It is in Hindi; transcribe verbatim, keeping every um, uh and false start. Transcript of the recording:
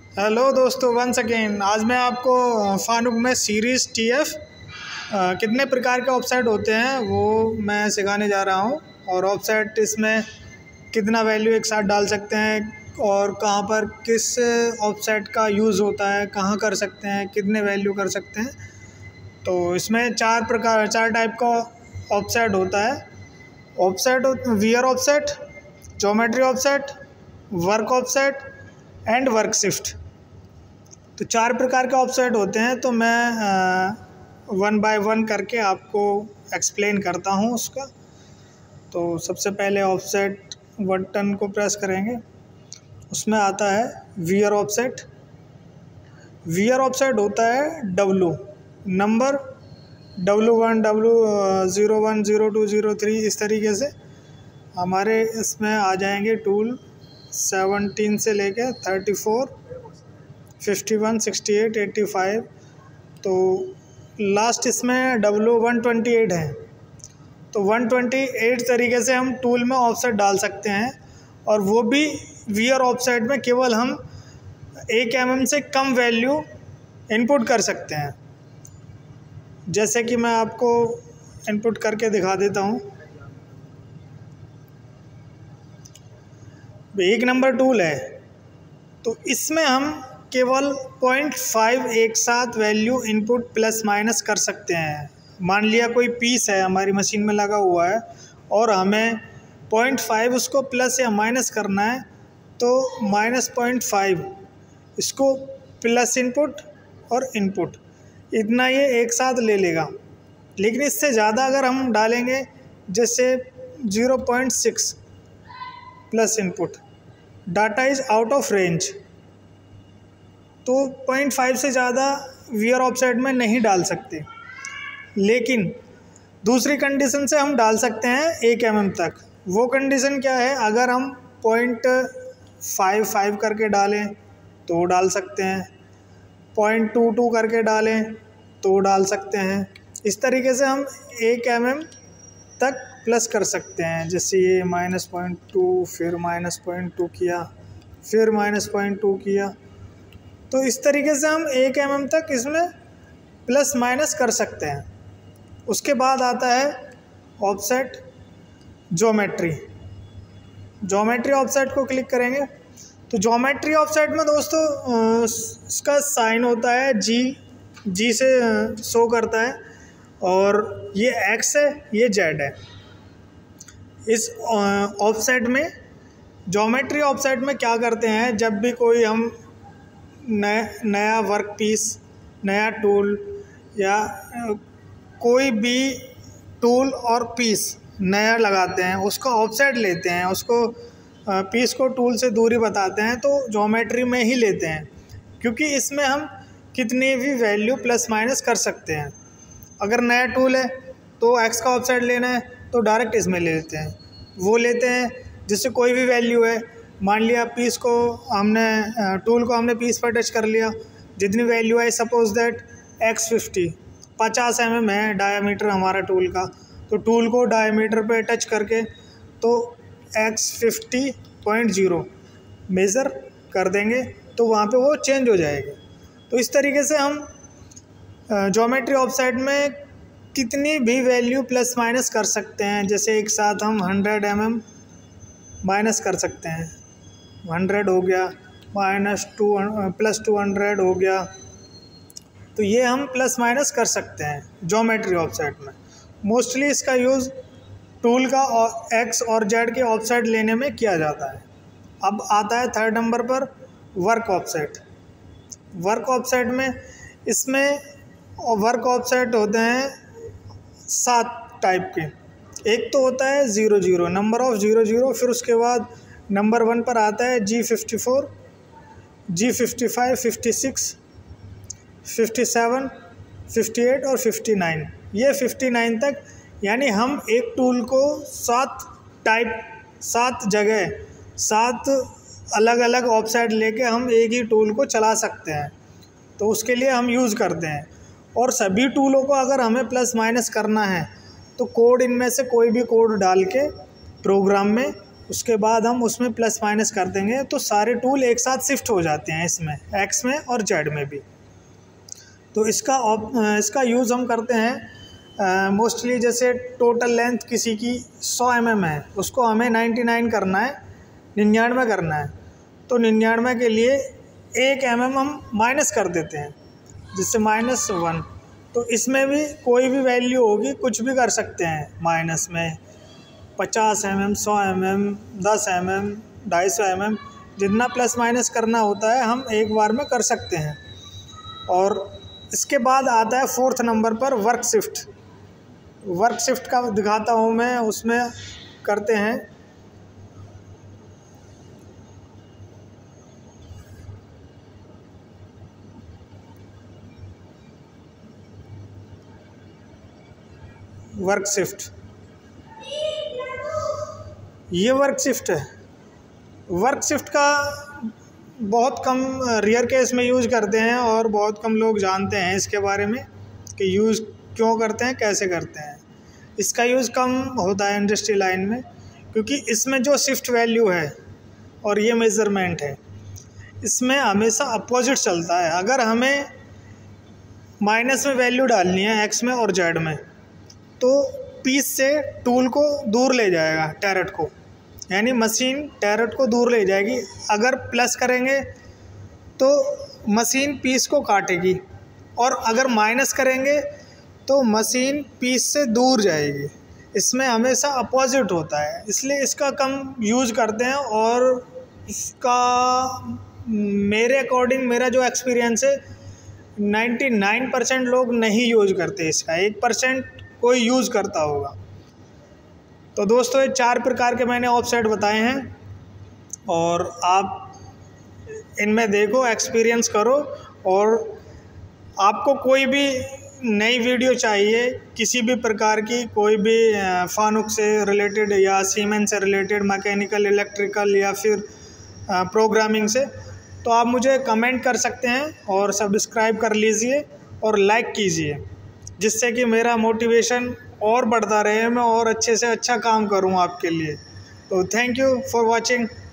हेलो दोस्तों, वंस अगेन आज मैं आपको फानुक में सीरीज़ टी एफ कितने प्रकार के ऑफसेट होते हैं वो मैं सिखाने जा रहा हूं। और ऑफसेट इसमें कितना वैल्यू एक साथ डाल सकते हैं और कहां पर किस ऑफसेट का यूज़ होता है, कहां कर सकते हैं, कितने वैल्यू कर सकते हैं। तो इसमें चार प्रकार चार टाइप का ऑफसेट होता है। Offset wear offset, geometry offset, work offset and work shift. तो चार प्रकार के ऑफसेट होते हैं। तो मैं वन बाय वन करके आपको एक्सप्लेन करता हूं उसका। तो सबसे पहले ऑफसेट बटन को प्रेस करेंगे, उसमें आता है वियर ऑफसेट। वियर ऑफसेट होता है W number, W one, W zero one, zero two, zero three, इस तरीके से हमारे इसमें आ जाएंगे टूल सेवनटीन से लेके thirty four, fifty one, sixty eight, eighty five. तो लास्ट इसमें डब्लू वन ट्वेंटी एट है। तो वन ट्वेंटी एट तरीके से हम टूल में ऑफसेट डाल सकते हैं, और वो भी वियर ऑफसेट में केवल हम एक एम एम से कम वैल्यू इनपुट कर सकते हैं। जैसे कि मैं आपको इनपुट करके दिखा देता हूँ। एक नंबर टूल है, तो इसमें हम केवल पॉइंट फाइव एक साथ वैल्यू इनपुट प्लस माइनस कर सकते हैं। मान लिया कोई पीस है हमारी मशीन में लगा हुआ है और हमें पॉइंट फाइव उसको प्लस या माइनस करना है, तो माइनस पॉइंट फाइव इसको प्लस इनपुट और इनपुट इतना ये एक साथ ले लेगा। लेकिन इससे ज़्यादा अगर हम डालेंगे, जैसे zero point six plus input, data is out of range, तो पॉइंट फाइव से ज़्यादा वियर ऑफसेट में नहीं डाल सकते। लेकिन दूसरी कंडीशन से हम डाल सकते हैं एक एम एम तक। वो कंडीशन क्या है? अगर हम पॉइंट फाइव फाइव करके डालें तो डाल सकते हैं, पॉइंट टू टू करके डालें तो डाल सकते हैं। इस तरीके से हम एक एम एम तक प्लस कर सकते हैं। जैसे ये माइनस पॉइंट टू, फिर माइनस पॉइंट टू किया, फिर माइनस पॉइंट टू किया। तो इस तरीके से हम एक एम एम तक इसमें प्लस माइनस कर सकते हैं। उसके बाद आता है ऑफसेट ज्योमेट्री। ज्योमेट्री ऑफसेट को क्लिक करेंगे तो ज्योमेट्री ऑफसेट में दोस्तों इसका साइन होता है जी, जी से शो करता है, और ये एक्स है, ये जेड है। इस ऑफसेट में, ज्योमेट्री ऑफसेट में क्या करते हैं, जब भी कोई हम नया नया वर्क पीस, नया टूल या कोई भी टूल और पीस नया लगाते हैं, उसका ऑफसेट लेते हैं, उसको पीस को टूल से दूरी बताते हैं, तो ज्योमेट्री में ही लेते हैं, क्योंकि इसमें हम कितनी भी वैल्यू प्लस माइनस कर सकते हैं। अगर नया टूल है तो एक्स का ऑफसेट लेना है तो डायरेक्ट इसमें ले लेते हैं, वो लेते हैं जिससे कोई भी वैल्यू है। मान लिया पीस को हमने, टूल को हमने पीस पर टच कर लिया, जितनी वैल्यू है, सपोज दैट एक्स फिफ्टी, पचास एम एम है डायामीटर हमारा टूल का, तो टूल को डायामीटर पे टच करके तो X fifty point zero measure कर देंगे, तो वहाँ पे वो चेंज हो जाएगा। तो इस तरीके से हम ज्योमेट्री ऑफसेट में कितनी भी वैल्यू प्लस माइनस कर सकते हैं। जैसे एक साथ हम हंड्रेड एम एम माइनस कर सकते हैं, हंड्रेड हो गया, minus two plus two hundred हो गया, तो ये हम प्लस माइनस कर सकते हैं ज्योमेट्री ऑफसेट में। मोस्टली इसका यूज़ टूल का और एक्स और जेड के ऑफसेट लेने में किया जाता है। अब आता है थर्ड नंबर पर वर्क ऑफसेट। वर्क ऑफसेट में, इसमें वर्क ऑफसेट होते हैं सात टाइप के। एक तो होता है zero zero, number of zero zero, फिर उसके बाद नंबर वन पर आता है G fifty four, G fifty five, fifty six, fifty seven, fifty eight और फिफ्टी नाइन। ये फिफ्टी नाइन तक, यानी हम एक टूल को सात टाइप, सात जगह, सात अलग अलग ऑफसेट लेके हम एक ही टूल को चला सकते हैं। तो उसके लिए हम यूज़ करते हैं। और सभी टूलों को अगर हमें प्लस माइनस करना है तो कोड, इनमें से कोई भी कोड डाल के प्रोग्राम में उसके बाद हम उसमें प्लस माइनस कर देंगे तो सारे टूल एक साथ शिफ्ट हो जाते हैं इसमें, एक्स में और जेड में भी। तो इसका इसका यूज़ हम करते हैं मोस्टली uh, जैसे टोटल लेंथ किसी की सौ एम एम है, उसको हमें निन्यानवे करना है, निन्यानवे करना है। तो निन्यानवे के लिए एक एम एम हम माइनस कर देते हैं, जिससे माइनस वन। तो इसमें भी कोई भी वैल्यू होगी, कुछ भी कर सकते हैं माइनस में, पचास एम एम, सौ एम एम, दस एम एम, ढाई सौ एम एम, जितना प्लस माइनस करना होता है हम एक बार में कर सकते हैं। और इसके बाद आता है फोर्थ नंबर पर वर्क शिफ्ट। वर्क शिफ्ट का दिखाता हूँ मैं, उसमें करते हैं वर्क शिफ्ट। ये वर्क शिफ्ट है। वर्क शिफ्ट का बहुत कम रेयर केस में यूज़ करते हैं और बहुत कम लोग जानते हैं इसके बारे में कि यूज़ क्यों करते हैं, कैसे करते हैं। इसका यूज़ कम होता है इंडस्ट्री लाइन में, क्योंकि इसमें जो शिफ्ट वैल्यू है और ये मेज़रमेंट है, इसमें हमेशा अपोजिट चलता है। अगर हमें माइनस में वैल्यू डालनी है एक्स में और जेड में, तो पीस से टूल को दूर ले जाएगा, टैरेट को, यानी मशीन टैरेट को दूर ले जाएगी। अगर प्लस करेंगे तो मशीन पीस को काटेगी, और अगर माइनस करेंगे तो मशीन पीस से दूर जाएगी। इसमें हमेशा अपोजिट होता है, इसलिए इसका कम यूज़ करते हैं। और इसका मेरे अकॉर्डिंग, मेरा जो एक्सपीरियंस है, निन्यानवे परसेंट लोग नहीं यूज़ करते इसका, एक परसेंट कोई यूज़ करता होगा। तो दोस्तों, ये चार प्रकार के मैंने ऑफसेट बताए हैं, और आप इनमें देखो, एक्सपीरियंस करो। और आपको कोई भी नई वीडियो चाहिए किसी भी प्रकार की, कोई भी फानुक से रिलेटेड या सीमेंट से रिलेटेड, मैकेनिकल, इलेक्ट्रिकल या फिर प्रोग्रामिंग से, तो आप मुझे कमेंट कर सकते हैं और सब्सक्राइब कर लीजिए और लाइक कीजिए, जिससे कि मेरा मोटिवेशन और बढ़ता रहे, मैं और अच्छे से अच्छा काम करूं आपके लिए। तो थैंक यू फॉर वॉचिंग।